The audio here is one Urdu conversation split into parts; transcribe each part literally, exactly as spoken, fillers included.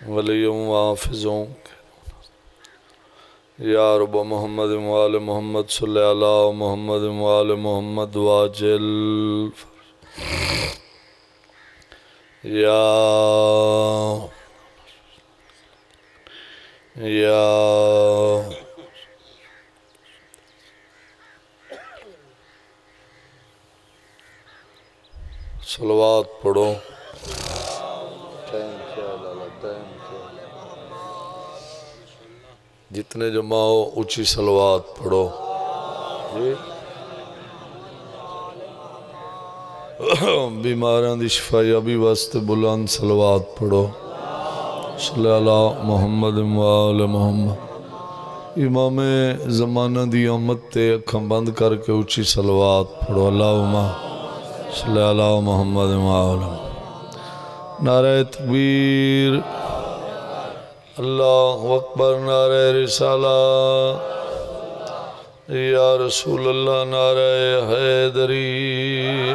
ولیوں وحافظوں یا رب محمد وآل محمد صلی اللہ محمد وآل محمد واجل یا یا صلوات پڑھو جتنے جمع ہو اونچی صلوات پڑھو جی بیماراں دی شفایابی واسطے بلند صلوات پڑھو صلی اللہ محمد وآل محمد امام زمانہ دی آمد تے اکھاں بند کر کے اونچی صلوات پڑھو اللہم صلی اللہ محمد وآل نعرہ تکبیر اللہ اکبر نعرہ رسالہ یا رسول اللہ نعرہ حیدری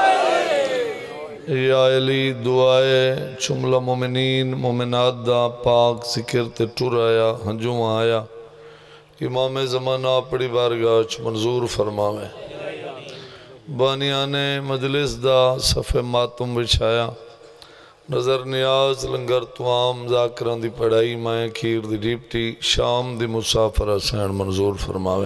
یا علی دعائے چملہ مومنین مومنات دا پاک ذکر تے ٹر آیا ہنجوں آیا امام زمانہ اپڑی بارگاہ چ منظور فرماوے بانیان مجلس دا صفِ ماتم بچھایا نظر نیاز لنگر توام ذاکران دی پڑھائی مائیں کھیر دی ڈیپٹی شام دی مسافر حسین منظور فرماوے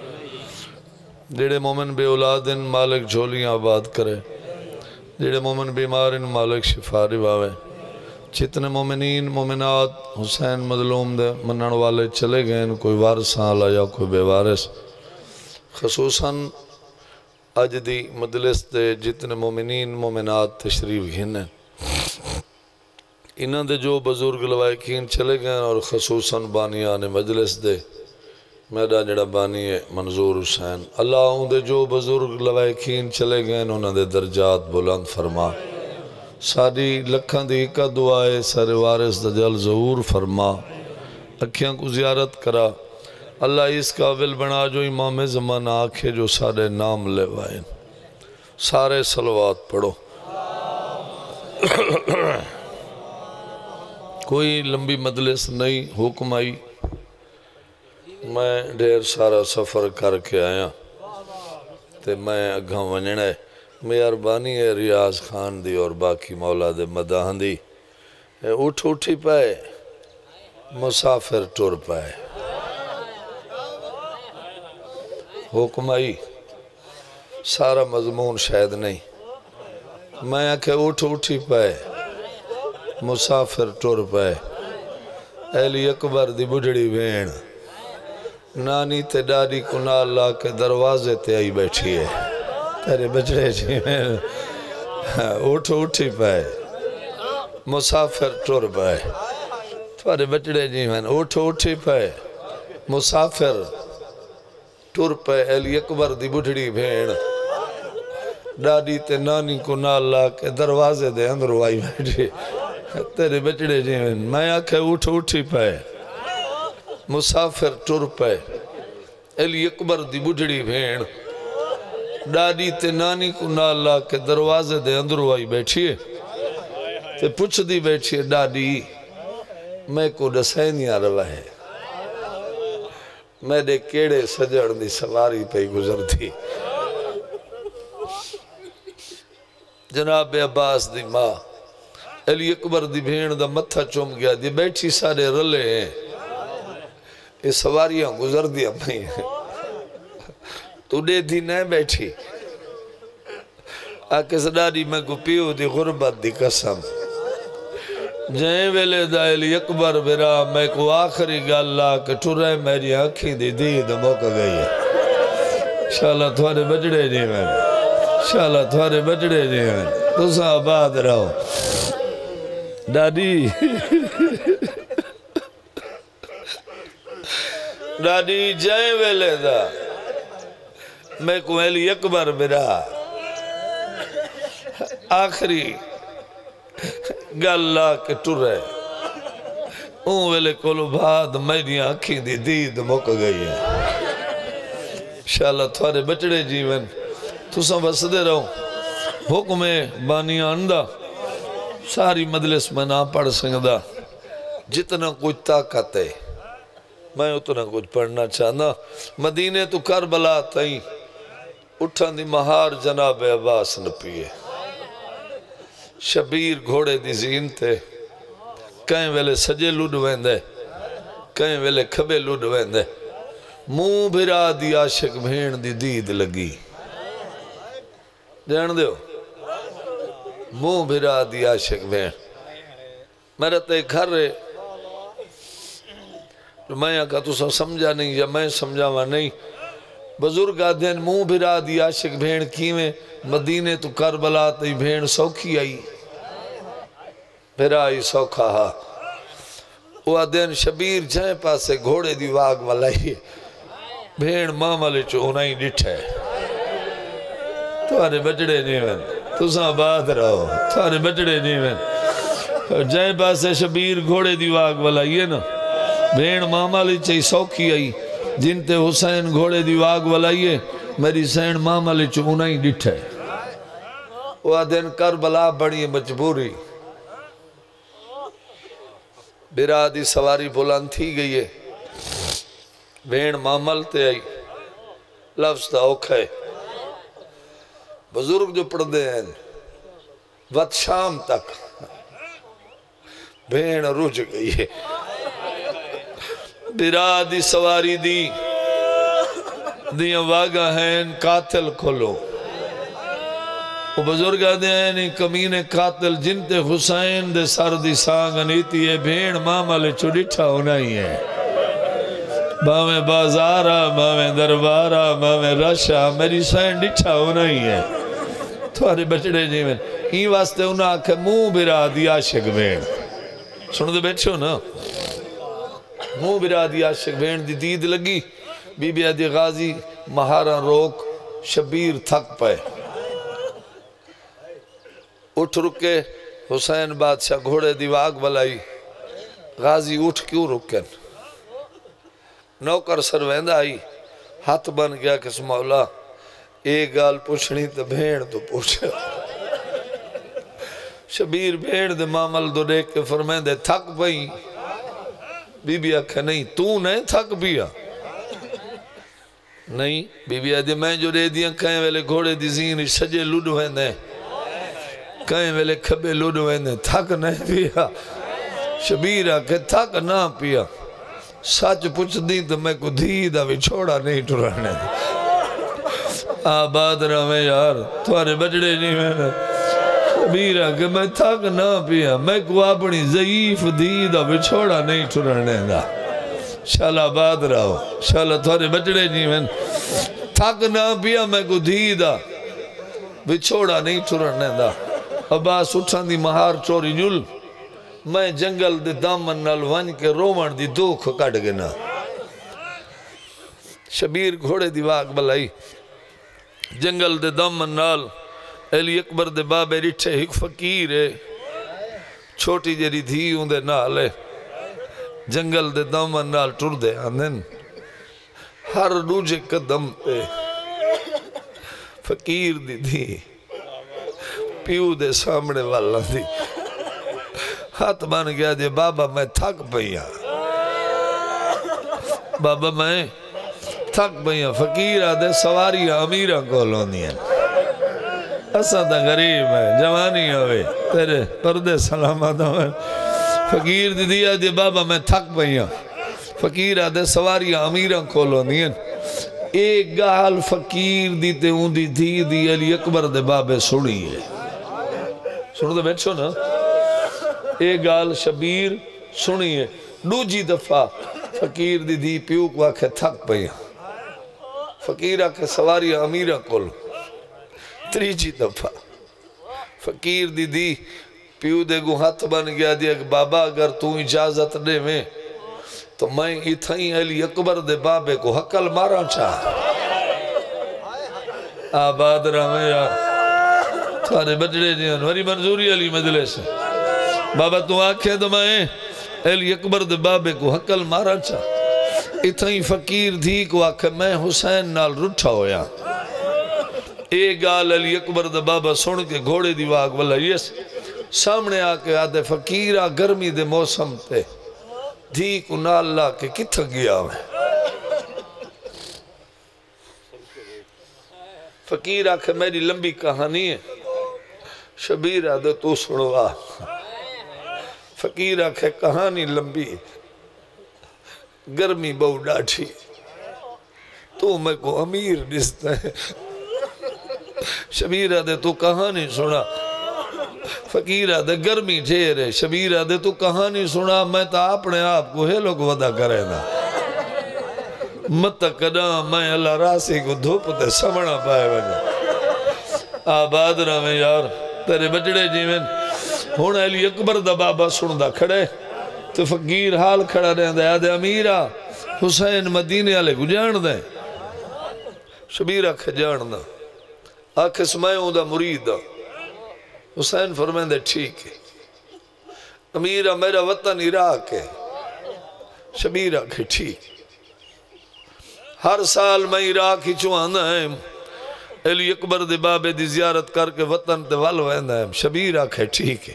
جیڑے مومن بے اولادن مالک جھولیاں آباد کرے جیڑے مومن بیمارن مالک شفا رواوے جتنے مومنین مومنات حسین مظلوم دے منن والے چلے گئے کوئی وارثاں آلا یا کوئی بے وارث خصوصاً اج دی مجلس دے جتنے مومنین مومنات تشریف گھنے انہاں دے جو بزرگ لوائقین چلے گئے اور خصوصاً بانیان مجلس دے میرا جڑا بانی ہے منظور حسین اللہ ان دے جو بزرگ لوائقین چلے گئے انہوں دے درجات بلند فرما ساری لکھاں دی کا دعائے سارے وارث دجال ظہور فرما اکھیاں کو زیارت کرا اللہ اس قابل بنا جو امام زمانہ آنکھے جو سارے نام لے وائن سارے صلوات پڑھو کوئی لمبی مجلس نہیں حکم آئی میں ڈھیر سارا سفر کر کے آیا تے میں اگھاں ونجنا ہے مہربانی ہے ریاض خان دی اور باقی مولا دے مداحن دی اٹھ اٹھی پائے مسافر ٹر پائے حکم آئی سارا مضمون شاید نہیں میں آکھے اٹھ اٹھی پائے مسافر ٹر پائے ایلی اکبر دی بڑھڑی بین نانی تے ڈاڈی کنال لا کے دروازے تے آئی بیٹھی ہے تیرے بچڑے جی میں اٹھ اٹھی پائے مسافر ٹر پائے تیرے بچڑے جی میں اٹھ اٹھی پائے مسافر ٹر پائے ایلی اکبر دی بڑھڑی بین ڈاڈی تے نانی کنال لا کے دروازے دے اندر آئی بیٹھی تیرے بچڑے جی میں میں آکھے اٹھ اٹھی پائے مسافر ٹر پائے ایلی اکبر دی بڑھڑی بھین ڈاڈی تے نانی کو نال لا کے دروازے دے اندر آئی بیٹھیے تے پوچھ دی بیٹھیے ڈاڈی میں کو ڈسینیاں روا ہے میں دے کیڑے سجڑ دی سواری پہ گزر تھی جناب عباس دی ماں علی اکبر دی بھین دا متھا چوم گیا دی بیٹھی سارے رلے ہیں یہ سواریاں گزر دیا میں تو دے دی نہیں بیٹھی آکے صداری میں کو پیو دی غربت دی قسم جائیں ویلے دا علی اکبر برا میں کو آخری گاللہ کہ ٹورے میری آنکھیں دی دید موقع گئی ہے انشاءاللہ تھوڑے بجڑے جی میں انشاءاللہ تھوڑے بجڑے جی میں تو سا آباد رہو ڈاڈی ڈاڈی جائیں ویلے دا میں کو علی اکبر برا آخری گاللہ کے ٹورے اون ویلے کولو بعد میری آنکھیں دی دید موقع گئی ہے انشاءاللہ تھوڑے بچڑے جیون تو سا بسدے رہو حکم بانی آندہ ساری مجلس میں نہ پڑھ سکتا جتنا کچھ طاقت ہے میں اتنا کچھ پڑھنا چاہنا مدینے تو کربلا تائیں اٹھان دی مہار جناب عباس نپیے شبیر گھوڑے دی زین تے کہیں ویلے سجے لڈ ویندے کہیں ویلے کھبے لڈ ویندے منہ بھرا دی عاشق بھین دی دید لگی جان دیو منہ بھرا دی عاشق بھین میرے تے گھر رہے میں کہا تو سب سمجھا نہیں یا میں سمجھا ہوا نہیں بزرگ آدھین منہ بھرا دی عاشق بھین کیویں مدینے تو کربلا تی بھین سوکھی آئی بھرا آئی سوکھا ہا وہ آدھین شبیر جائیں پاسے گھوڑے دی واگ والائی بھین مامالے چونائی ڈٹھے تمہارے بچڑے نہیں وین تو ساں بات رہو تمہارے بچڑے نہیں وین جائیں پاسے شبیر گھوڑے دی واگ والائی ہے نا بھین مامالے چاہی سوکھی آئی جن تے حسین گھوڑے دی واگ والائیے میری سین مامالے چونائی ڈٹھے وہ آدھین کربلا بڑی مجبوری برا دی سواری بلند تھی گئی ہے بھین مامل تے آئی لفظ تا اوکھے بزرگ جو پڑھ دے ہیں وقت شام تک بھین رج گئی ہے برا دی سواری دی دیاں واگا ہیں قاتل کھولو وہ بزرگ آدھے ہیں کمینے قاتل جن تے حسین دے سر دی سانگ نیتی ہے بھین مامالے چوڑیٹھا ہونا ہی ہے باویں بازارا باویں دربارا باویں رشا میری سین ڈٹھا ہونا ہی ہے تھوارے بچڑے جیویں ہی واسطے انہاں آکھے منہ برا دی عاشق بھین سنو دے بیٹھو نا منہ برا دی عاشق بھین دی دید لگی بی بی آدھی غازی مہارا روک شبیر تھک پائے اٹھ رکے حسین بادشاہ گھوڑے دی واگ بلائی غازی اٹھ کیوں رکن نوکر سرویندہ آئی ہاتھ بن گیا کس مولا ایک گال پوچھنی تو بھین تو پوچھا شبیر بھین دے مامل دو دیکھ کے فرمائیں دے تھک پئی بی بی آکھا نہیں تو نہیں تھک پیا نہیں بی بی آدھی میں جو دے دیاں کہیں ویلے گھوڑے دی زین سجے لڈ ہوئے کہیں ویلے کھبے لڈ ہوئے تھک نہیں پیا شبیر آکھے تھک نہ پیا سچ پوچھ دی تو میں کو دھی دا بھی چھوڑا نہیں ٹرانے آباد رہے یار تمہارے بچڑے نہیں میں شبیر آکھے میں تھک نہ پیا میں کو اپنی ضعیف دھی دا بھی چھوڑا نہیں ٹرانے دا شالا آباد رہو شالا تمہارے بچڑے نہیں میں تھک نہ پیا میں کو دھی دا بھی چھوڑا نہیں ٹرانے دا عباس اٹھان دی مہار چوری جل میں جنگل دے دامن نال ون کے رومن دی دوکھ کٹ گنا شبیر گھوڑے دی واگ بلائی جنگل دے دامن نال علی اکبر دے بابے رٹھے ایک فقیر ہے چھوٹی جری دھی ہوں دے نال ہے جنگل دے دامن نال ٹر دے آندن ہر روجے قدم پہ فقیر دی دھی پیو دے سامنے والا دی ہاتھ بان گیا دے بابا میں تھک پہیا بابا میں تھک پہیا فقیر آدھے سواریاں امیرہ کولوں دیا ایسا تا غریب ہے جوانی ہوئے تیرے پردے سلامت ہوئے فقیر دی دیا دے بابا میں تھک پہیا فقیر آدھے سواریاں امیرہ کولوں دیا ایک گال فقیر دی تے اون دی دھی دی علی اکبر دے بابے سڑی ہے سنو دے بیٹھو نا ایک گال شبیر سنی ہے دوجی دفعہ فقیر دی دی پیو کو آکھے تھک پہیا فقیر آکھے سواریاں امیرہ کولوں تریجی دفعہ فقیر دی دی پیو دے گو ہاتھ بن گیا دیا کہ بابا اگر تو اجازت دے میں تو میں اتھائیں علی اکبر دے بابے کو حقل مارا چاہ آباد رہے یا تھارے بچڑے جیان وری منظوری علی مجلس بابا تو آنکھیں تو میں علی اکبر دے بابے کو حقل مارا چاہ اتھائیں فقیر دھی کو آنکھیں میں حسین نال رٹھا ہویا ایک گال علی اکبر دے بابا سن کے گھوڑے دی واگ والا یس سامنے آکے آدھے فقیرہ گرمی دے موسم تے دھی کو نال لا کے کتھا گیا میں فقیر آکھے میری لمبی کہانی ہے شبیر آدھے تو سنوا فقیر آکھے کہانی لمبی گرمی بہو ڈاٹھی تو میں کو امیر نستا ہے شبیر آدھے تو کہانی سنا فقیر آدھے گرمی ڈھیر ہے شبیر آدھے تو کہانی سنا میں تا اپنے آپ کو ہے لوگ ودا کرے نا مت کدا میں اللہ راسی کو دھوپ تے سمنا پائے وجہ آباد رہا میں یار تیرے بچڑے جیویں ہونا علی اکبر دا بابا سندہ کھڑے تو فقیر حال کھڑا رہے دے آدھے امیرہ حسین مدینے والے کو جان دیں شبیر آکھے جان دا آکھے سمائیوں دا مرید دا حسین فرمائیں دے ٹھیک ہے امیرہ میرا وطن عراق ہے شبیر آکھے ٹھیک ہر سال میں عراق ہی چوانا ہے علی اکبر دے بابے دی زیارت کر کے وطن تے وال ویندہ ہے شبیر آکھے ٹھیک ہے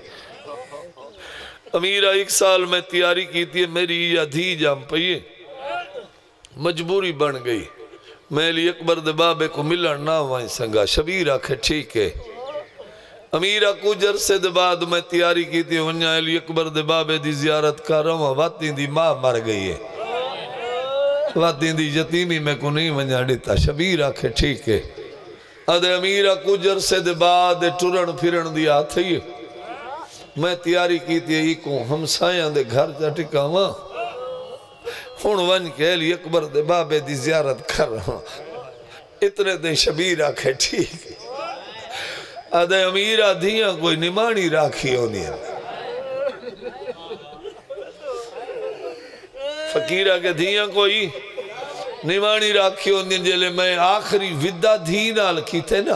امیرہ ایک سال میں تیاری کی تھی میری یہ دھی جام پئیے مجبوری بن گئی میں علی اکبر دے بابے کو ملن نہ وائیں سنگا شبیر آکھے ٹھیک ہے امیرہ کو جرسے دے بعد میں تیاری کی تھی ونیا علی اکبر دے بابے دی زیارت کر رہا ہوں واتیں دی ماں مر گئی ہے واتیں دی یتیمی میں کو نہیں ونیا دیتا شبیر آکھے ٹھیک ہے ادھے امیرہ کو جرسے دے بعد ٹرن پھرن دیا تھی میں تیاری کی تھی ای کو ہم سائیاں دے گھر جا ٹکا ہوا ہون ون کے علی اکبر دے بابے دی زیارت کر رہا اتنے دے شبیر آکھے ٹھیک ادھے امیرہ دھیاں کوئی نمانی راکھی ہونی ہے فقیرہ کے دھیاں کوئی نمانی راکھی ہونی ہے جلے میں آخری ودہ دھی نال کی تھے نا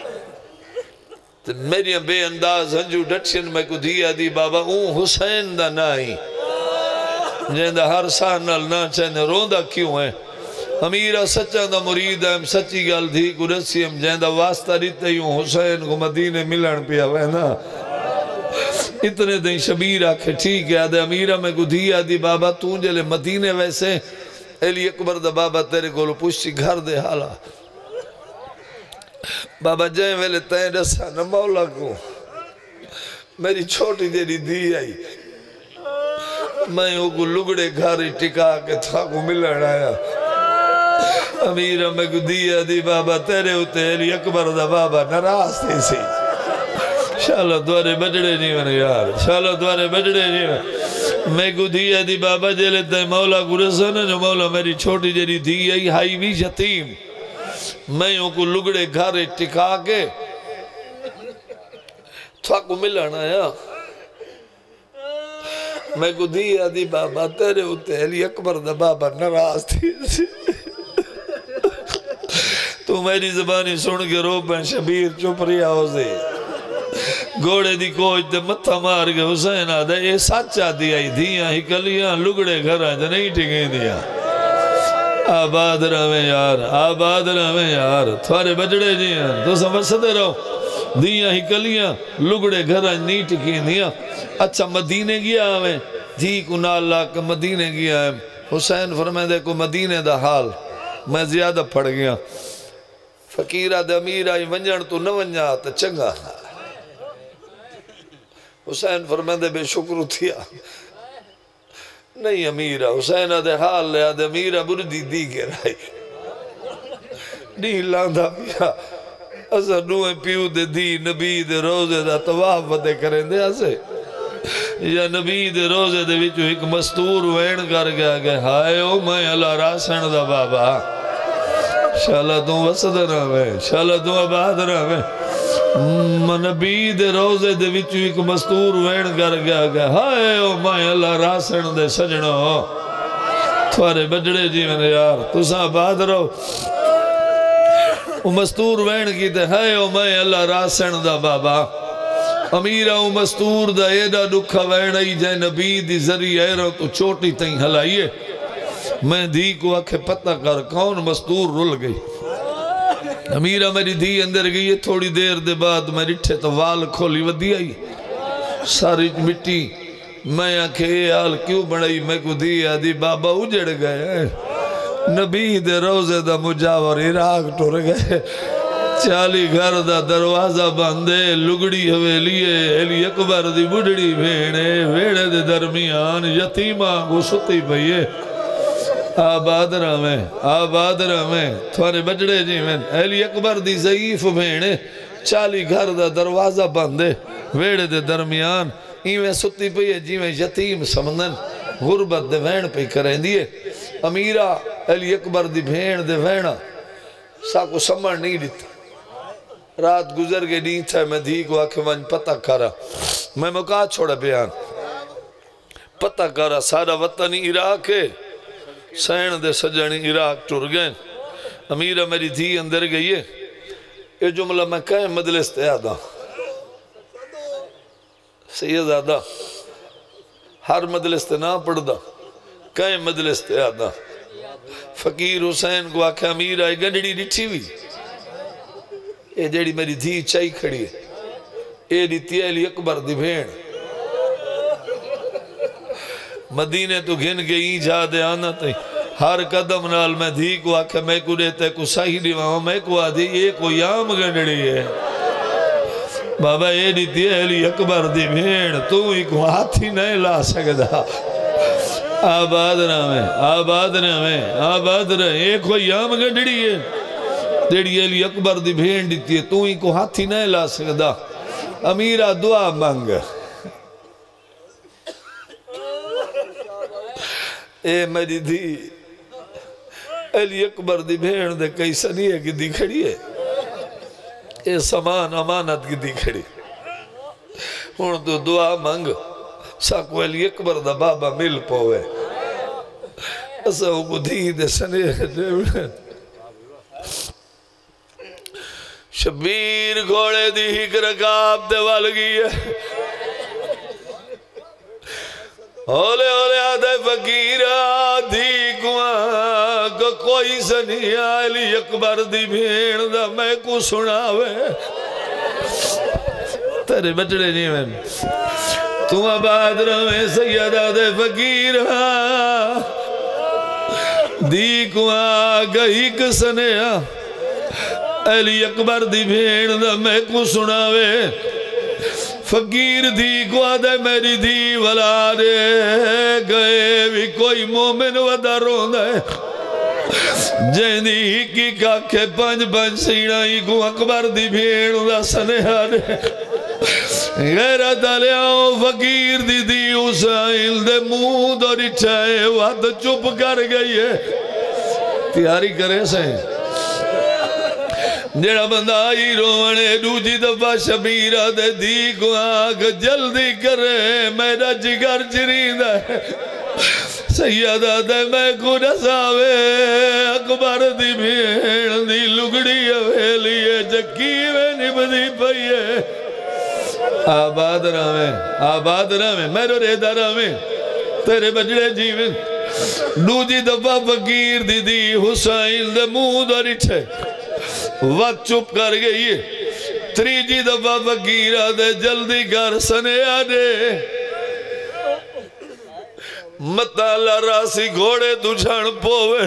میری بے انداز ہنجو ڈٹشن میں کو دیا دی بابا اون حسین دا نائی جیندہ ہر سان نال نا چاہنے روندہ کیوں ہے امیرہ سچا دا مرید ہے سچی گال دھی کو رسی ہم جیندہ واسطہ ریتے ہوں حسین کو مدینے ملن پیا وینا اتنے دیں شبیر آکھے ٹھیک ہے آدھے امیرہ میں کو دیا دی بابا تون جلے مدینے ویسے علی اکبر دا بابا تیرے کو لو پوچھتی گھر دے حالا بابا جائیں ویلے تائیں رسا نہ مولا کو میری چھوٹی جیری دی آئی میں ہوں کو لگڑے گھاری ٹکا کے تھا کو ملن آیا امیرہ میں کو دیا دی بابا تیرے ہوتے علی اکبر دا بابا نراز تھی سی شاءاللہ دوارے بجڑے جیون یار شاءاللہ دوارے بجڑے جیون میں کو دیا دی بابا جیلے تائیں مولا کو رسا نا جو مولا میری چھوٹی جیری دی آئی ہائی بھی یتیم میں ہوں کو لگڑے گھارے ٹکا کے تھا کو ملن آیا میں کو دیا دی بابا تیرے ہوتے علی اکبر دا بابا نراز تھی تو میری زبانی سن کے رو پہ شبیر چپ ریا ہو سے گوڑے دی کوچ دے متھا مار کے حسین آدھے اے سچا دیا ہی دیا ہی کلیاں لگڑے گھر آجا نہیں ٹھگیں دیا آباد رہے یار آباد رہے یار تھوارے بجڑے جی ہیں تو سمجھ سکتے رہو دیاں ہی کلیاں لگڑے گھر آج نہیں ٹکیں دیا اچھا مدینے گیا ہمیں دھی کو نال لا کے مدینے گیا ہے حسین فرمائے دے کو مدینے دا حال میں زیادہ پڑ گیا فقیرہ دے امیر آئی ونجن تو نہ ونجا تو چنگا حسین فرمائے دے بے شکر تھیا نہیں امیرہ حسین دے حال لیا دے امیرہ بردی دی کے رائی نہیں لاندھا پیا اسا نوے پیو دے دی نبی دے روزے دا طواف ودے کریں دے اسے یا نبی دے روزے دے وچو ایک مستور وین کر گیا کہ ہائے او میں اللہ راسن دا بابا شاءاللہ تو وسد رہے شاءاللہ تو آباد رہے نبی دے روزے دے وچو ایک مستور وین کر گیا کہ ہائے او میں اللہ راسن دے سجنو تھوارے بجڑے جیون یار تو ساں آباد رہو او مستور وین کی تے ہائے او میں اللہ راسن دا بابا امیرہ او مستور دا ایڈا دکھا وین آئی جائے نبی دی ذریعہ ایرہ تو چھوٹی تائیں ہلائیے میں دھی کو آکھے پتہ کر کون مستور رل گئی امیرہ میری دھی اندر گئی تھوڑی دیر دے بعد میں رٹھے تو وال کھولی ودی آئی ساری مٹی میں آنکھے یہ حال کیوں بڑھائی میں کو دی آدھی بابا اجڑ گئے نبی دے روزے دا مجاور عراق ٹر گئے چالی گھر دا دروازہ باندھے لگڑی حویلیے علی اکبر دی بڑھڑی بھیڑے ویڑے دے درمیان یتیمہ کو ستی پئیے آباد رہے آباد رہے تھوارے بچڑے جی میں علی اکبر دی ضعیف بھیڑے چالی گھر دا دروازہ باندھے ویڑے دے درمیان ایویں ستی پئیے جی میں یتیم سمندن غربت دے وین پہ کریں دیئے امیرہ علی اکبر دی بھیڑ دے وینہ ساکو سمڑ نہیں دیتا رات گزر کے نہیں تھا میں دھی کو آکھے من پتہ کرا میں مکا چھوڑا بیان پتہ کرا سارا وطنی عراق ہے سین دے سجنی عراق ٹر گئے امیرہ میری دھی اندر گئی ہے یہ جملہ میں کہیں مجلس تے آدھا سید آدھا ہر مجلس تے نہ پڑھ دا کہیں مجلس تے آدھا فقیر حسین کو آکھے امیرہ ایک گنڈی ڈٹھی ہوئی اے جیڑی میری دھی چائی کھڑی ہے اے دیتی علی اکبر دی بھیڑ مدینے تو گھن گئی جا دے آنا تے ہر قدم نال میں دھی کو آکھے میں کو دیتے کو صحیح دیواں میں کو آدھی یہ کوئی عام گنڈڑی ہے بابا اے دیتی علی اکبر دی بھیڑ تو ہی کو ہاتھی نہیں لا سکتا آباد رہے آباد رہے آباد رہے ایک کوئی عام گنڈڑی ہے دیڑی علی اکبر دی بھیڑ دیتی ہے تو ہی کو ہاتھی نہیں لا سکتا امیرہ دعا مانگ اے میری دی علی اکبر دی بھیڑ دے کئی سنیے کی دی کھڑی ہے اے سامان امانت کی دی کھڑی ہون تو دعا مانگ ساکو علی اکبر دا بابا مل پوے ایسا کو دی دے سنیے شبیر گھوڑے دی ہک رکاب دے والگی ہے اولے اولے آدھے فقیر آدھی کواں کو کوئی سنی علی اکبر دی بھیڑ دا میں کو سناوے تیرے بچڑے نہیں میں تم آباد رہے سید آدھے فقیر دی کواں گئی کسنے علی اکبر دی بھیڑ دا میں کو سناوے فقیر دی کو آدھے میری دی والا دے گئے بھی کوئی مومن ودا رون دے جہنی کی کاکھے پنج پنج سیڑائی کو اکبر دی بھیڑ دا سنہا دے غیرت علیاؤ فقیر دی دی اسائل دے مود اور اٹھائے وقت چپ کر گئی ہے تیاری کرے سے جڑا بندہ آئی رونے دوجی دفعہ شبیرہ دے دی کو آگ جلدی کرے میرا جگر چرین ہے سیدہ دے میں کو نساوے اکبر دی بھیڑ دی لگڑی اویلیے جکیوے نبدی پئیے آباد رہے آباد رہے میرے ریدہ رہے تیرے بجڑے جیویں دوجی دفعہ فقیر دی دی حسین دے مود اور اٹھے وقت چپ کر گئی ہے تریجی دفعہ فقیرہ دے جلدی کر سنے آدے مطالعہ راسی گھوڑے دجھان پوے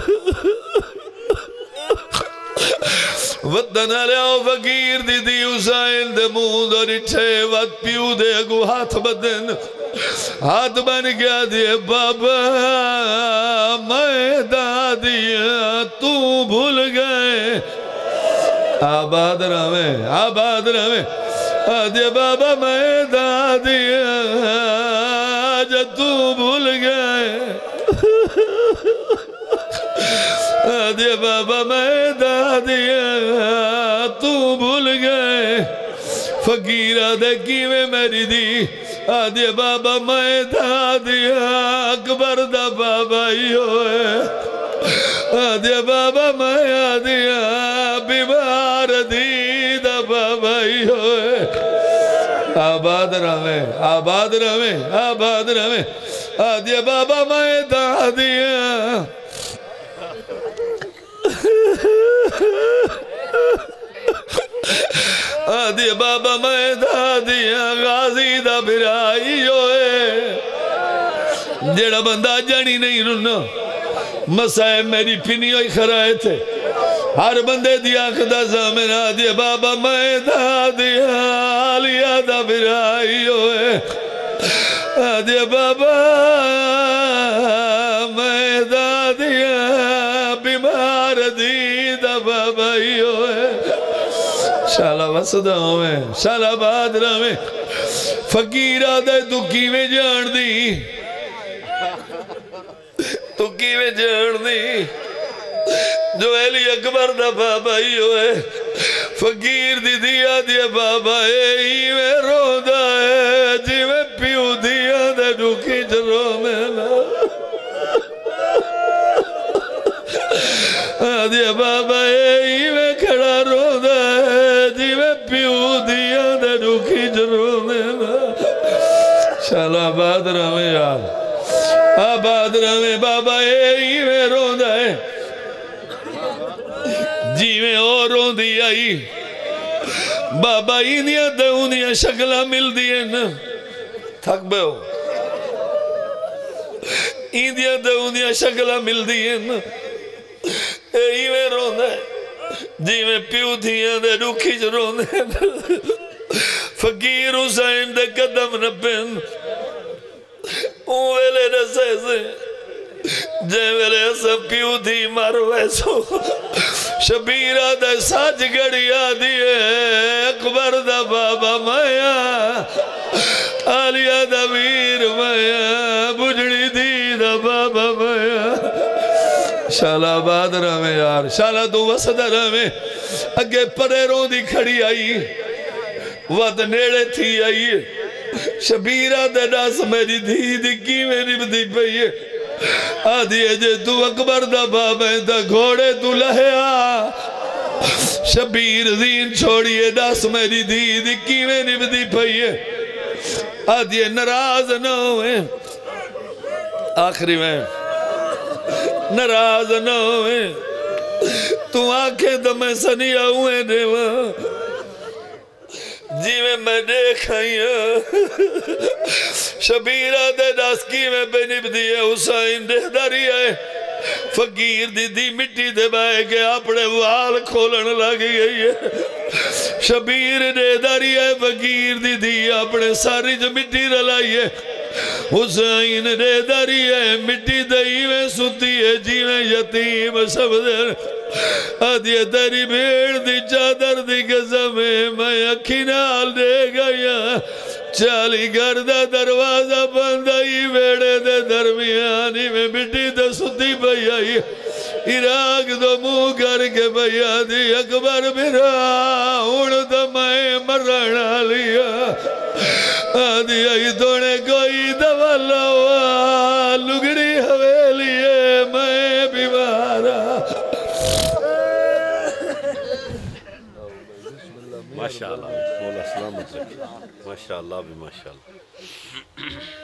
وطن علیہ فقیر دی دی حسین دے مود اور اٹھے وقت پیو دے گو ہاتھ بدن ہاتھ بن گیا دیے بابا میں دادیا تو بھول گئے آباد رہے آباد رہے آدھے بابا میں دادیا آج تو بھول گئے آدھے بابا میں دادیا تو بھول گئے فقیر آدھے کیویں میری دی آدھے بابا میں دادیا اکبر دا بابا ہی ہوئے آدھے بابا میں آدھیا بیمار دی دا بابا ہی ہوئے آباد رہے آباد رہے آباد رہے آدھے بابا میں دادیا آدھی بابا میں دادیاں غازی دا برائی ہوئے جڑا بندہ جانی نہیں رنا مسائے میری پھنی ہوئی خرائے تھے ہر بندے دی آنکھ دا زامن آدھی بابا میں دادیاں آلیا دا برائی ہوئے آدھی بابا میں دادیاں بیمار دی دا بابا ہی ہوئے شالا وسدہ ہوئے شالا بادرہ میں فقیر آدھے تو کیویں جان دی تو کیویں جان دی جو علی اکبر دا بابا ہی ہوئے فقیر دی دیا دیا بابا اے میں رو دا ہے جی میں پیو دیا دا ڈوکی جرو میں نا دیا بابا اے میں کھڑا رو دا ہے جی میں پیو دیا دا ڈوکی جرو میں نا شالا بادرہ میں یار آبادرہ میں بابا اے میں رو دا ہے جی میں اور رون دی آئی بابا اینیاں دونیاں شکلہ مل دیئے نا تھک بے ہو اینیاں دونیاں شکلہ مل دیئے نا اے میں رون دے جی میں پیو دیاں دے روکھی جو رون دے فقیر حسین دے قدم نبین اوہلے رسے سے جے میرے سب پیو تھی مارو ایسو شبیرہ دے ساج گڑی آدھی ہے اکبر دا بابا مایا آلیہ دا ویر مایا بجڑی دی دا بابا مایا شالا بادرہ میں یار شالا تو وسدرہ میں اگے پڑے رو دی کھڑی آئی وقت نیڑے تھی آئی شبیرہ دے ناس میری دی دی کی میری بدی پئی آدھی ہے جے تو اکبر دا بابا ہے دا گھوڑے تو لہیا شبیر دین چھوڑیے ناس میری دی دی کی میری بدی پئی آدھی ہے نراز نہ ہوئے آخری میں نراز نہ ہوئے تو آنکھیں دمیں سنیا ہوئے دیوا جی میں میں دیکھائی شبیرہ دے داسکی میں بے نب دیئے حسین دے داری آئے فقیر دی دی مٹی دے بائے کے اپنے وال کھولن لگی گئی ہے شبیر دے داری آئے فقیر دی دی اپنے ساری جو مٹی رلائی ہے حسین دے داری آئے مٹی دئی میں ستی ہے جی میں یتیم سب در آدھی تیری بھیڑ دی چادر دی قسمیں میں اکھی نال دے گیا چالی گردہ دروازہ بندائی بیڑے دے درمیانی میں مٹی دے ستی بھئی آئی عراق دو منہ کر کے بھئی آدھی اکبر میرا اڑ دمائے مرنا لیا آدھی آئی دونے کوئی دوالہ ہوا لگڑی حویلی ہے میں بیمارا ماشاءاللہ مولا سلامت رکھیں ماشاءاللہ بھی ماشاءاللہ